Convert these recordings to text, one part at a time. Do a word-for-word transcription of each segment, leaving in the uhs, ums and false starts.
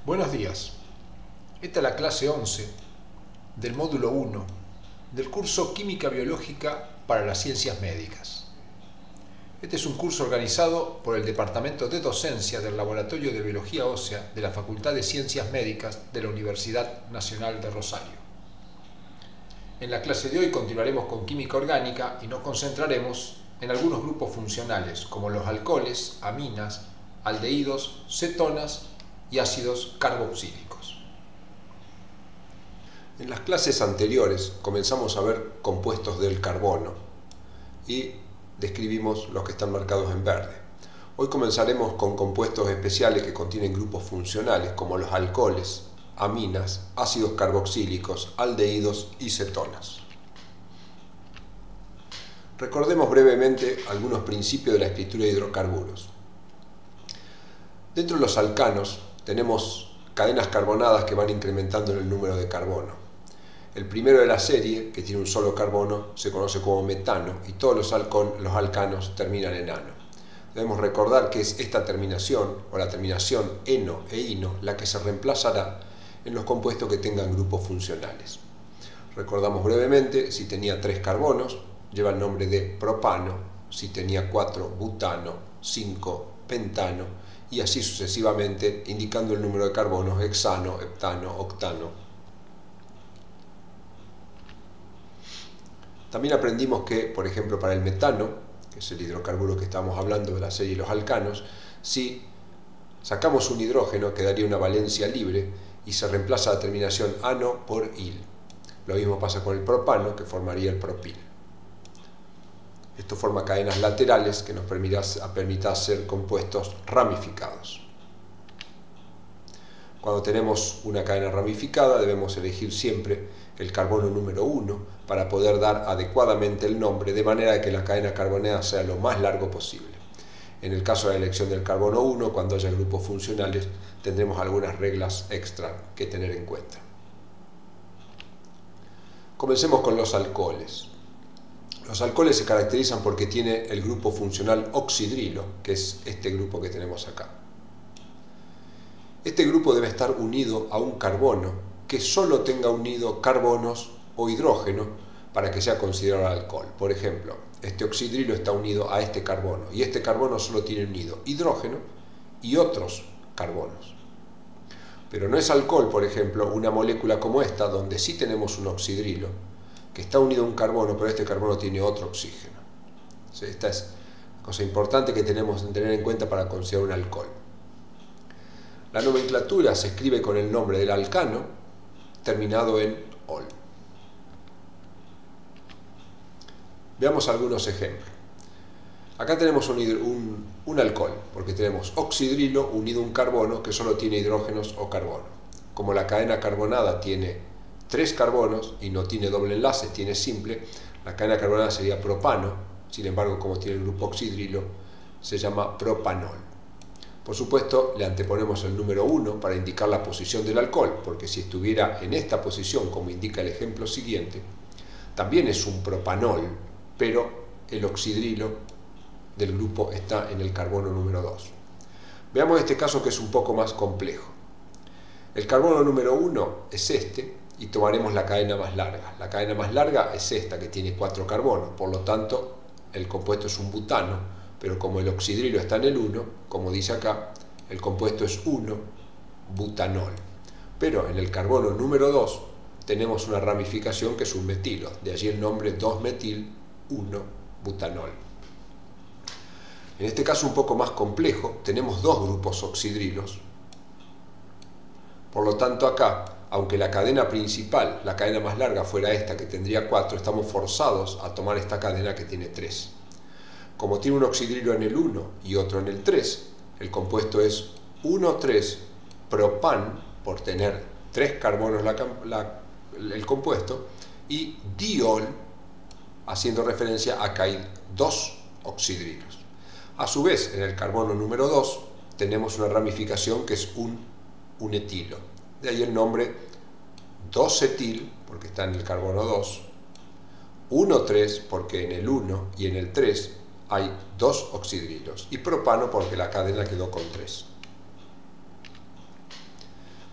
Buenos días. Esta es la clase once del módulo uno del curso Química Biológica para las Ciencias Médicas. Este es un curso organizado por el Departamento de Docencia del Laboratorio de Biología Ósea de la Facultad de Ciencias Médicas de la Universidad Nacional de Rosario. En la clase de hoy continuaremos con química orgánica y nos concentraremos en algunos grupos funcionales como los alcoholes, aminas, aldehídos, cetonas y ácidos carboxílicos. En las clases anteriores comenzamos a ver compuestos del carbono y describimos los que están marcados en verde. Hoy comenzaremos con compuestos especiales que contienen grupos funcionales como los alcoholes, aminas, ácidos carboxílicos, aldehídos y cetonas. Recordemos brevemente algunos principios de la escritura de hidrocarburos. Dentro de los alcanos tenemos cadenas carbonadas que van incrementando en el número de carbono. El primero de la serie, que tiene un solo carbono, se conoce como metano y todos los, alcon, los alcanos terminan en ano. Debemos recordar que es esta terminación, o la terminación eno e ino, la que se reemplazará en los compuestos que tengan grupos funcionales. Recordamos brevemente, si tenía tres carbonos, lleva el nombre de propano, si tenía cuatro, butano, cinco, pentano, y así sucesivamente, indicando el número de carbonos, hexano, heptano, octano. También aprendimos que, por ejemplo, para el metano, que es el hidrocarburo que estamos hablando de la serie de los alcanos, si sacamos un hidrógeno quedaría una valencia libre y se reemplaza la terminación ano por il. Lo mismo pasa con el propano, que formaría el propil. Esto forma cadenas laterales que nos permitirá, permitirá hacer compuestos ramificados. Cuando tenemos una cadena ramificada debemos elegir siempre el carbono número uno para poder dar adecuadamente el nombre de manera que la cadena carbonada sea lo más largo posible. En el caso de la elección del carbono uno, cuando haya grupos funcionales, tendremos algunas reglas extra que tener en cuenta. Comencemos con los alcoholes. Los alcoholes se caracterizan porque tiene el grupo funcional oxidrilo, que es este grupo que tenemos acá. Este grupo debe estar unido a un carbono que solo tenga unido carbonos o hidrógeno para que sea considerado alcohol. Por ejemplo, este oxidrilo está unido a este carbono y este carbono solo tiene unido hidrógeno y otros carbonos. Pero no es alcohol, por ejemplo, una molécula como esta, donde sí tenemos un oxidrilo, que está unido a un carbono, pero este carbono tiene otro oxígeno. Esta es una cosa importante que tenemos que tener en cuenta para considerar un alcohol. La nomenclatura se escribe con el nombre del alcano, terminado en ol. Veamos algunos ejemplos. Acá tenemos un, un, un alcohol, porque tenemos oxidrilo unido a un carbono que solo tiene hidrógenos o carbono. Como la cadena carbonada tiene tres carbonos y no tiene doble enlace, tiene simple, la cadena carbonada sería propano, sin embargo, como tiene el grupo oxidrilo, se llama propanol. Por supuesto, le anteponemos el número uno para indicar la posición del alcohol, porque si estuviera en esta posición, como indica el ejemplo siguiente, también es un propanol, pero el oxidrilo del grupo está en el carbono número dos. Veamos este caso que es un poco más complejo. El carbono número uno es este, y tomaremos la cadena más larga. La cadena más larga es esta, que tiene cuatro carbonos, por lo tanto el compuesto es un butano, pero como el oxidrilo está en el uno, como dice acá, el compuesto es uno butanol. Pero en el carbono número dos tenemos una ramificación que es un metilo, de allí el nombre dos metil uno butanol. En este caso un poco más complejo, tenemos dos grupos oxidrilos. Por lo tanto acá, aunque la cadena principal, la cadena más larga, fuera esta que tendría cuatro, estamos forzados a tomar esta cadena que tiene tres. Como tiene un oxidrilo en el uno y otro en el tres, el compuesto es uno tres propan, por tener tres carbonos la, la, el compuesto, y diol, haciendo referencia a que hay dos oxidrilos. A su vez, en el carbono número dos tenemos una ramificación que es un, un etilo. De ahí el nombre dos etil, porque está en el carbono dos, uno tres, porque en el uno y en el tres hay dos oxidrilos, y propano porque la cadena quedó con tres.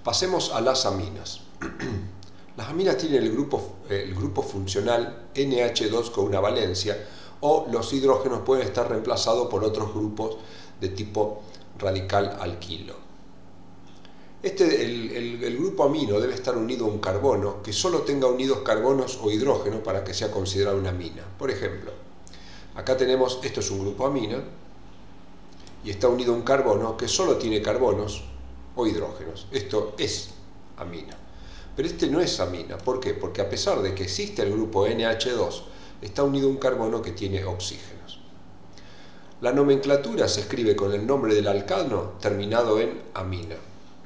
Pasemos a las aminas. Las aminas tienen el grupo, el grupo funcional N H dos con una valencia, o los hidrógenos pueden estar reemplazados por otros grupos de tipo radical alquilo. Este, el, el, el grupo amino debe estar unido a un carbono que solo tenga unidos carbonos o hidrógenos para que sea considerado una amina. Por ejemplo, acá tenemos, esto es un grupo amina, y está unido a un carbono que solo tiene carbonos o hidrógenos. Esto es amina. Pero este no es amina. ¿Por qué? Porque a pesar de que existe el grupo N H dos, está unido a un carbono que tiene oxígenos. La nomenclatura se escribe con el nombre del alcano terminado en amina.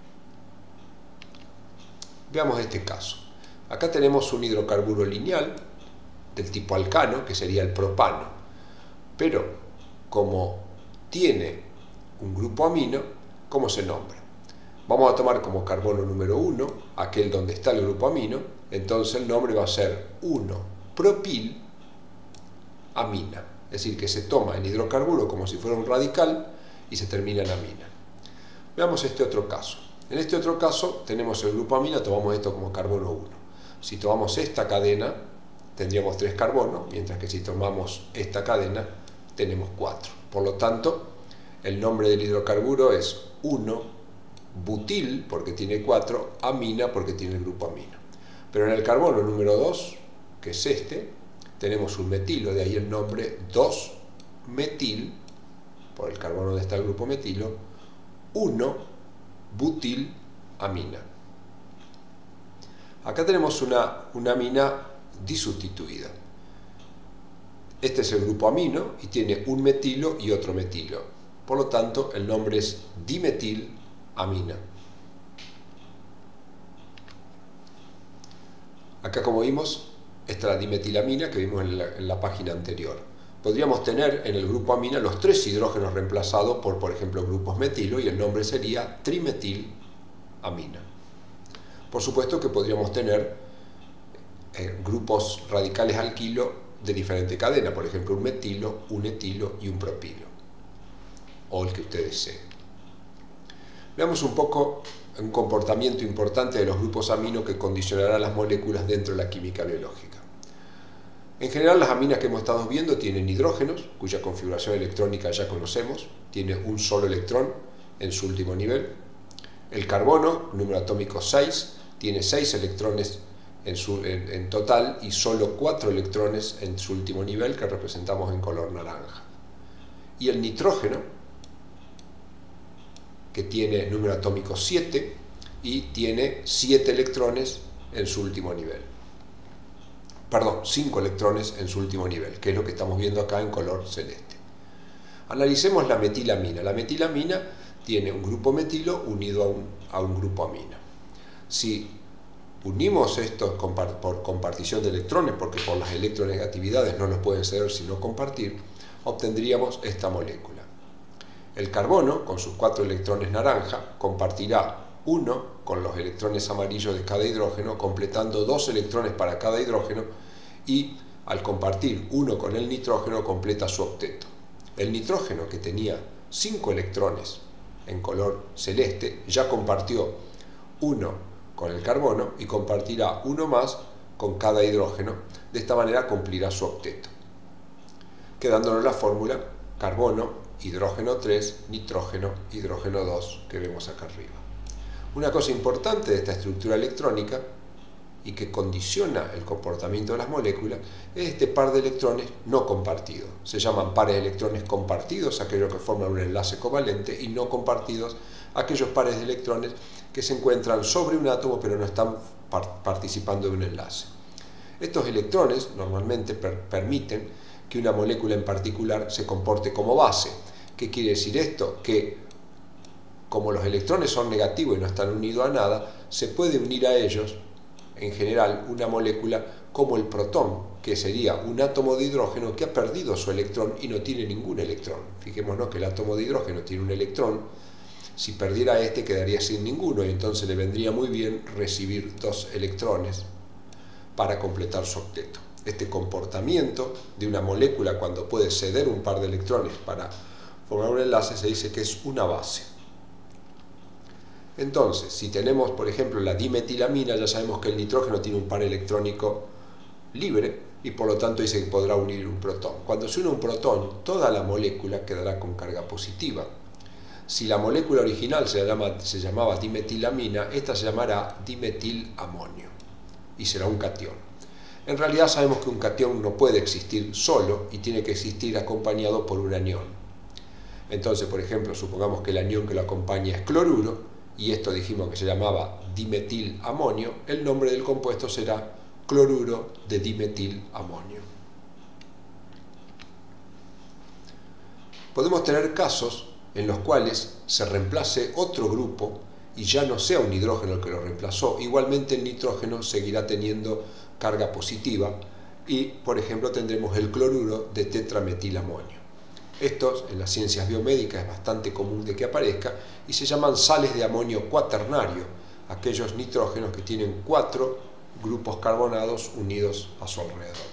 Veamos este caso. Acá tenemos un hidrocarburo lineal del tipo alcano, que sería el propano. Pero como tiene un grupo amino, ¿cómo se nombra? Vamos a tomar como carbono número uno, aquel donde está el grupo amino, entonces el nombre va a ser uno propil amina. Es decir, que se toma el hidrocarburo como si fuera un radical y se termina en amina. Veamos este otro caso. En este otro caso tenemos el grupo amina, tomamos esto como carbono uno. Si tomamos esta cadena, tendríamos tres carbonos, mientras que si tomamos esta cadena, tenemos cuatro. Por lo tanto, el nombre del hidrocarburo es uno butil, porque tiene cuatro, amina, porque tiene el grupo amino. Pero en el carbono número dos, que es este, tenemos un metilo, de ahí el nombre dos metil, por el carbono donde está el grupo metilo, uno butil amina. Acá tenemos una, una amina disustituida. Este es el grupo amino y tiene un metilo y otro metilo. Por lo tanto, el nombre es dimetil amina. Acá, como vimos, esta es la dimetilamina que vimos en la, en la página anterior. Podríamos tener en el grupo amina los tres hidrógenos reemplazados por, por ejemplo, grupos metilo, y el nombre sería trimetilamina. Por supuesto que podríamos tener eh, grupos radicales alquilo de diferente cadena, por ejemplo, un metilo, un etilo y un propilo, o el que ustedes deseen. Veamos un poco un comportamiento importante de los grupos amino que condicionará las moléculas dentro de la química biológica. En general, las aminas que hemos estado viendo tienen hidrógenos, cuya configuración electrónica ya conocemos, tiene un solo electrón en su último nivel. El carbono, número atómico seis, tiene seis electrones en, su, en, en total y solo cuatro electrones en su último nivel, que representamos en color naranja. Y el nitrógeno, que tiene número atómico siete y tiene siete electrones en su último nivel. Perdón, cinco electrones en su último nivel, que es lo que estamos viendo acá en color celeste. Analicemos la metilamina. La metilamina tiene un grupo metilo unido a un, a un grupo amina. Si unimos esto por compartición de electrones, porque por las electronegatividades no los pueden ceder sino compartir, obtendríamos esta molécula. El carbono, con sus cuatro electrones naranja, compartirá uno con los electrones amarillos de cada hidrógeno, completando dos electrones para cada hidrógeno, y al compartir uno con el nitrógeno completa su octeto. El nitrógeno, que tenía cinco electrones en color celeste, ya compartió uno con el carbono y compartirá uno más con cada hidrógeno. De esta manera cumplirá su octeto, quedándonos la fórmula carbono, hidrógeno tres, nitrógeno, hidrógeno dos, que vemos acá arriba. Una cosa importante de esta estructura electrónica y que condiciona el comportamiento de las moléculas es este par de electrones no compartidos. Se llaman pares de electrones compartidos aquellos que forman un enlace covalente, y no compartidos aquellos pares de electrones que se encuentran sobre un átomo pero no están par participando de un enlace. Estos electrones normalmente per permiten que una molécula en particular se comporte como base. ¿Qué quiere decir esto? Que como los electrones son negativos y no están unidos a nada, se puede unir a ellos, en general, una molécula como el protón, que sería un átomo de hidrógeno que ha perdido su electrón y no tiene ningún electrón. Fijémonos que el átomo de hidrógeno tiene un electrón. Si perdiera este, quedaría sin ninguno, y entonces le vendría muy bien recibir dos electrones para completar su octeto. Este comportamiento de una molécula cuando puede ceder un par de electrones para formar un enlace se dice que es una base. Entonces, si tenemos, por ejemplo, la dimetilamina, ya sabemos que el nitrógeno tiene un par electrónico libre y por lo tanto dice que podrá unir un protón. Cuando se une un protón, toda la molécula quedará con carga positiva. Si la molécula original se, llama, se llamaba dimetilamina, esta se llamará dimetilamonio y será un catión. En realidad sabemos que un catión no puede existir solo y tiene que existir acompañado por un anión. Entonces, por ejemplo, supongamos que el anión que lo acompaña es cloruro, y esto dijimos que se llamaba dimetilamonio, el nombre del compuesto será cloruro de dimetilamonio. Podemos tener casos en los cuales se reemplace otro grupo y ya no sea un hidrógeno el que lo reemplazó. Igualmente el nitrógeno seguirá teniendo carga positiva y, por ejemplo, tendremos el cloruro de tetrametilamonio. Esto en las ciencias biomédicas es bastante común de que aparezca y se llaman sales de amonio cuaternario, aquellos nitrógenos que tienen cuatro grupos carbonados unidos a su alrededor.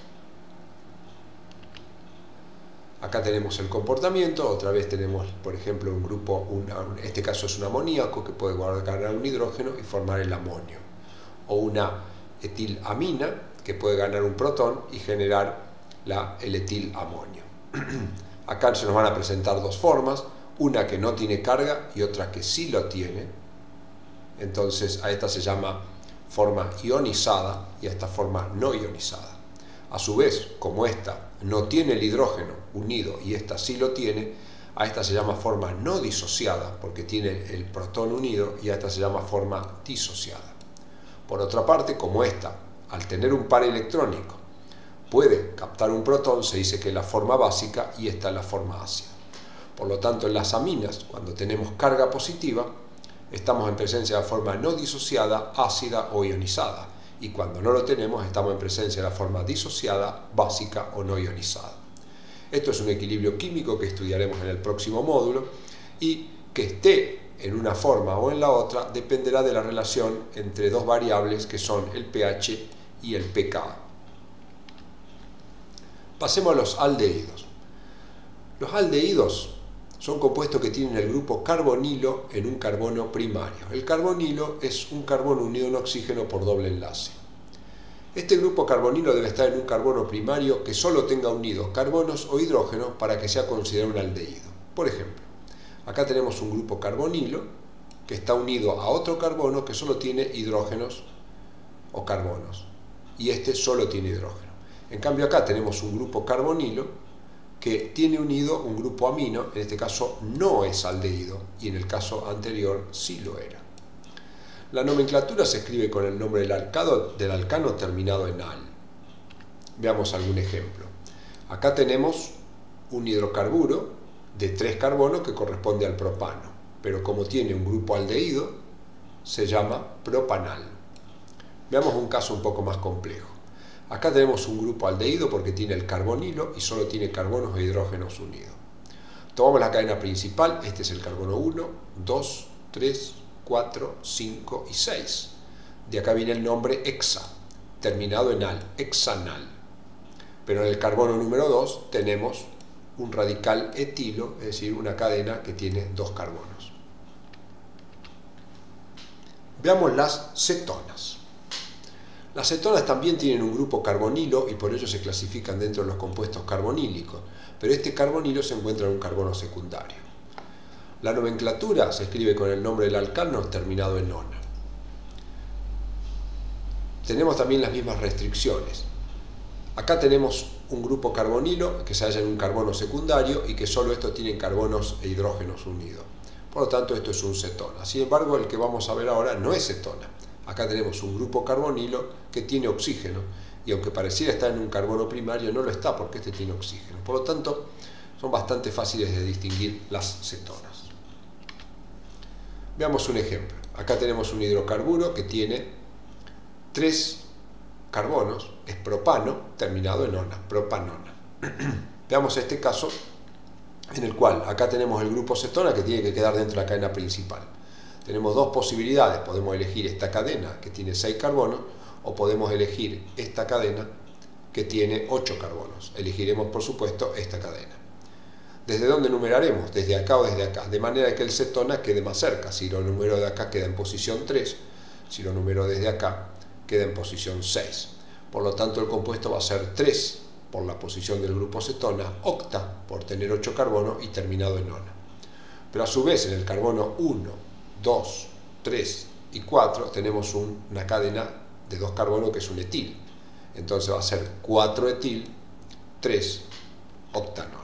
Acá tenemos el comportamiento, otra vez tenemos, por ejemplo, un grupo, un, en este caso es un amoníaco que puede ganar un hidrógeno y formar el amonio, o una etilamina que puede ganar un protón y generar la, el etilamonio. Acá se nos van a presentar dos formas, una que no tiene carga y otra que sí lo tiene. Entonces a esta se llama forma ionizada y a esta forma no ionizada. A su vez, como esta no tiene el hidrógeno unido y esta sí lo tiene, a esta se llama forma no disociada porque tiene el protón unido y a esta se llama forma disociada. Por otra parte, como esta, al tener un par electrónico, puede captar un protón, se dice que es la forma básica y esta es la forma ácida. Por lo tanto, en las aminas, cuando tenemos carga positiva, estamos en presencia de la forma no disociada, ácida o ionizada. Y cuando no lo tenemos, estamos en presencia de la forma disociada, básica o no ionizada. Esto es un equilibrio químico que estudiaremos en el próximo módulo y que esté en una forma o en la otra dependerá de la relación entre dos variables que son el pH y el pKa. Pasemos a los aldehídos. Los aldehídos son compuestos que tienen el grupo carbonilo en un carbono primario. El carbonilo es un carbono unido a un oxígeno por doble enlace. Este grupo carbonilo debe estar en un carbono primario que solo tenga unidos carbonos o hidrógenos para que sea considerado un aldehído. Por ejemplo, acá tenemos un grupo carbonilo que está unido a otro carbono que solo tiene hidrógenos o carbonos. Y este solo tiene hidrógeno. En cambio acá tenemos un grupo carbonilo que tiene unido un grupo amino, en este caso no es aldehído y en el caso anterior sí lo era. La nomenclatura se escribe con el nombre del alcano, del alcano terminado en al. Veamos algún ejemplo. Acá tenemos un hidrocarburo de tres carbonos que corresponde al propano, pero como tiene un grupo aldehído, se llama propanal. Veamos un caso un poco más complejo. Acá tenemos un grupo aldehído porque tiene el carbonilo y solo tiene carbonos e hidrógenos unidos. Tomamos la cadena principal, este es el carbono uno, dos, tres, cuatro, cinco y seis. De acá viene el nombre hexa, terminado en al, hexanal. Pero en el carbono número dos tenemos un radical etilo, es decir, una cadena que tiene dos carbonos. Veamos las cetonas. Las cetonas también tienen un grupo carbonilo y por ello se clasifican dentro de los compuestos carbonílicos, pero este carbonilo se encuentra en un carbono secundario. La nomenclatura se escribe con el nombre del alcano terminado en ona. Tenemos también las mismas restricciones. Acá tenemos un grupo carbonilo que se halla en un carbono secundario y que solo estos tienen carbonos e hidrógenos unidos. Por lo tanto, esto es un cetona. Sin embargo, el que vamos a ver ahora no es cetona. Acá tenemos un grupo carbonilo que tiene oxígeno y aunque pareciera estar en un carbono primario, no lo está porque este tiene oxígeno. Por lo tanto, son bastante fáciles de distinguir las cetonas. Veamos un ejemplo. Acá tenemos un hidrocarburo que tiene tres carbonos, es propano, terminado en ona, propanona. Veamos este caso en el cual acá tenemos el grupo cetona que tiene que quedar dentro de la cadena principal. Tenemos dos posibilidades, podemos elegir esta cadena que tiene seis carbonos o podemos elegir esta cadena que tiene ocho carbonos. Elegiremos por supuesto esta cadena. ¿Desde dónde numeraremos? Desde acá o desde acá, de manera que el cetona quede más cerca. Si lo numero de acá queda en posición tres, si lo numero desde acá queda en posición seis. Por lo tanto, el compuesto va a ser tres por la posición del grupo cetona, octa por tener ocho carbonos y terminado en nona. Pero a su vez, en el carbono uno, dos, tres y cuatro tenemos un, una cadena de dos carbonos que es un etil. Entonces va a ser cuatro etil, tres octanona.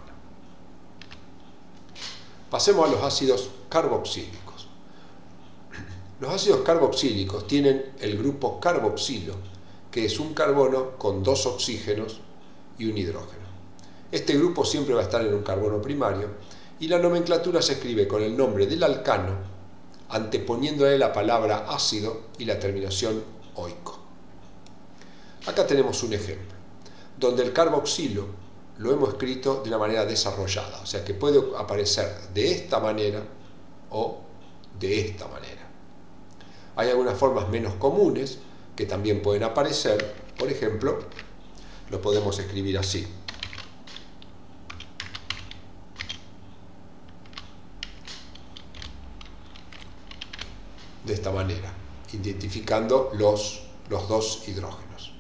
Pasemos a los ácidos carboxílicos. Los ácidos carboxílicos tienen el grupo carboxilo, que es un carbono con dos oxígenos y un hidrógeno. Este grupo siempre va a estar en un carbono primario y la nomenclatura se escribe con el nombre del alcano, anteponiéndole la palabra ácido y la terminación oico. Acá tenemos un ejemplo, donde el carboxilo lo hemos escrito de una manera desarrollada, o sea que puede aparecer de esta manera o de esta manera. Hay algunas formas menos comunes que también pueden aparecer, por ejemplo, lo podemos escribir así. De esta manera, identificando los, los dos hidrógenos.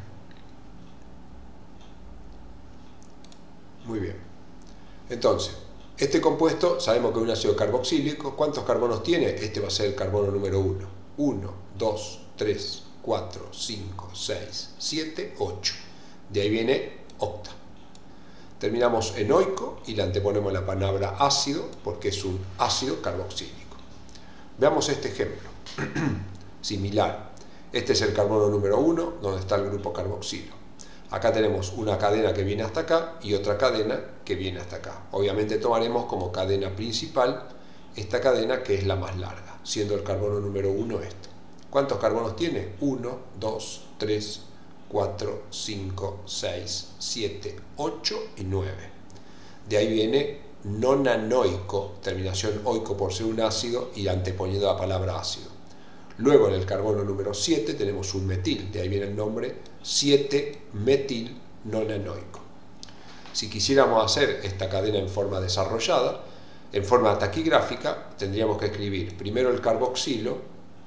Muy bien. Entonces, este compuesto sabemos que es un ácido carboxílico. ¿Cuántos carbonos tiene? Este va a ser el carbono número uno. uno, dos, tres, cuatro, cinco, seis, siete, ocho. De ahí viene octa. Terminamos en oico y le anteponemos la palabra ácido porque es un ácido carboxílico. Veamos este ejemplo. Similar. Este es el carbono número uno, donde está el grupo carboxilo. Acá tenemos una cadena que viene hasta acá y otra cadena que viene hasta acá. Obviamente tomaremos como cadena principal esta cadena que es la más larga, siendo el carbono número uno este. ¿Cuántos carbonos tiene? uno, dos, tres, cuatro, cinco, seis, siete, ocho y nueve. De ahí viene nonanoico, terminación oico por ser un ácido y anteponiendo la palabra ácido. Luego en el carbono número siete tenemos un metil, de ahí viene el nombre siete metil nonanoico. Si quisiéramos hacer esta cadena en forma desarrollada, en forma taquigráfica, tendríamos que escribir primero el carboxilo,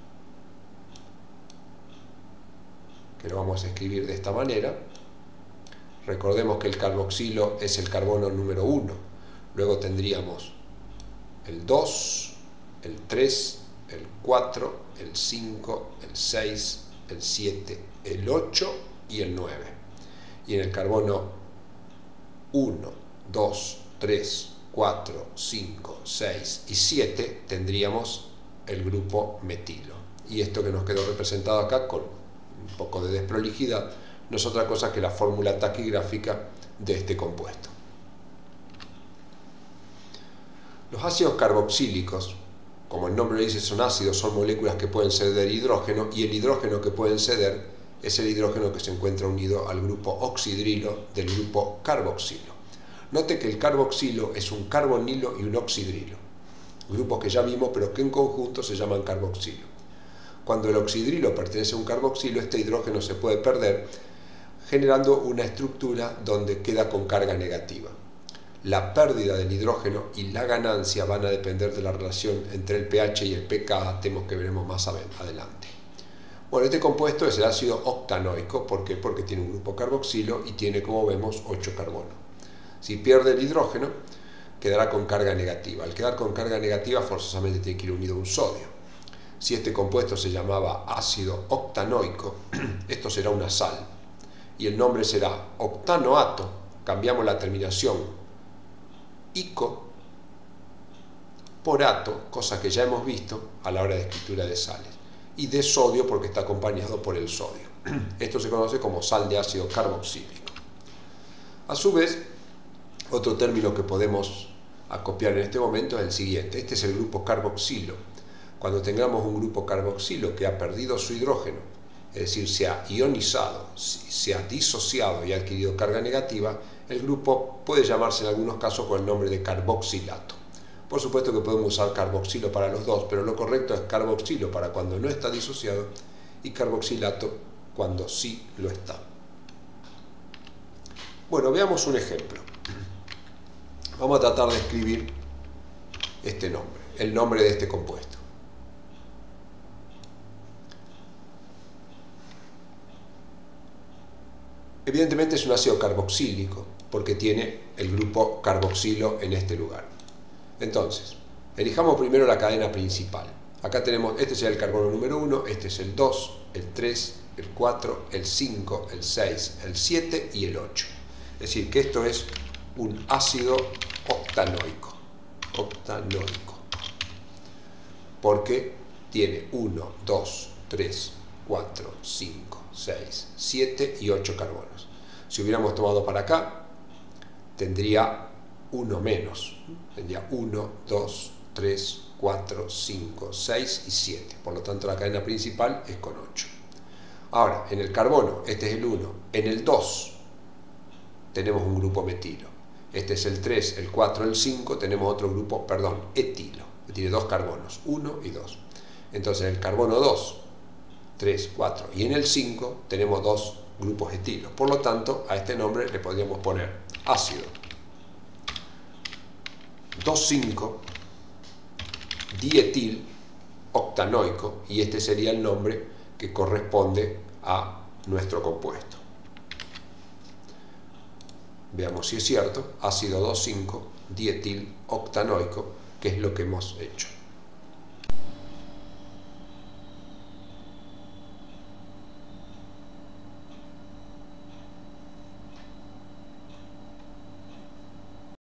que lo vamos a escribir de esta manera. Recordemos que el carboxilo es el carbono número uno. Luego tendríamos el dos, el tres, el cuatro, el cinco, el seis, el siete, el ocho y el nueve. Y en el carbono uno, dos, tres, cuatro, cinco, seis y siete tendríamos el grupo metilo. Y esto que nos quedó representado acá con un poco de desprolijidad no es otra cosa que la fórmula taquigráfica de este compuesto. Los ácidos carboxílicos, como el nombre lo dice, son ácidos, son moléculas que pueden ceder hidrógeno, y el hidrógeno que pueden ceder es el hidrógeno que se encuentra unido al grupo oxidrilo del grupo carboxilo. Note que el carboxilo es un carbonilo y un oxidrilo, grupos que ya vimos pero que en conjunto se llaman carboxilo. Cuando el oxidrilo pertenece a un carboxilo, este hidrógeno se puede perder generando una estructura donde queda con carga negativa. La pérdida del hidrógeno y la ganancia van a depender de la relación entre el pH y el pKa, temas que veremos más adelante. Bueno, este compuesto es el ácido octanoico. ¿Por qué? Porque tiene un grupo carboxilo y tiene, como vemos, ocho carbonos. Si pierde el hidrógeno, quedará con carga negativa. Al quedar con carga negativa, forzosamente tiene que ir unido a un sodio. Si este compuesto se llamaba ácido octanoico, esto será una sal. Y el nombre será octanoato. Cambiamos la terminación ico por ato, cosa que ya hemos visto a la hora de escritura de sales, y de sodio porque está acompañado por el sodio. Esto se conoce como sal de ácido carboxílico. A su vez, otro término que podemos acopiar en este momento es el siguiente. Este es el grupo carboxilo. Cuando tengamos un grupo carboxilo que ha perdido su hidrógeno, es decir, se ha ionizado, se ha disociado y ha adquirido carga negativa, el grupo puede llamarse en algunos casos con el nombre de carboxilato. Por supuesto que podemos usar carboxilo para los dos, pero lo correcto es carboxilo para cuando no está disociado y carboxilato cuando sí lo está. Bueno, veamos un ejemplo. Vamos a tratar de escribir este nombre, el nombre de este compuesto. Evidentemente es un ácido carboxílico porque tiene el grupo carboxilo en este lugar. Entonces, elijamos primero la cadena principal. Acá tenemos, este es el carbono número uno, este es el dos, el tres, el cuatro, el cinco, el seis, el siete y el ocho. Es decir, que esto es un ácido octanoico. Octanoico. Porque tiene uno, dos, tres, cuatro, cinco, seis, siete y ocho carbonos. Si hubiéramos tomado para acá, tendría uno menos. Tendría uno, dos, tres, cuatro, cinco, seis y siete. Por lo tanto, la cadena principal es con ocho. Ahora, en el carbono, este es el uno. En el dos tenemos un grupo metilo. Este es el tres, el cuatro, el cinco. Tenemos otro grupo, perdón, etilo. Que tiene dos carbonos, uno y dos. Entonces, en el carbono dos, tres, cuatro y en el cinco tenemos dos grupos etilos. Por lo tanto, a este nombre le podríamos poner ácido dos cinco dietil octanoico, y este sería el nombre que corresponde a nuestro compuesto. Veamos si es cierto, ácido dos cinco dietil octanoico, que es lo que hemos hecho.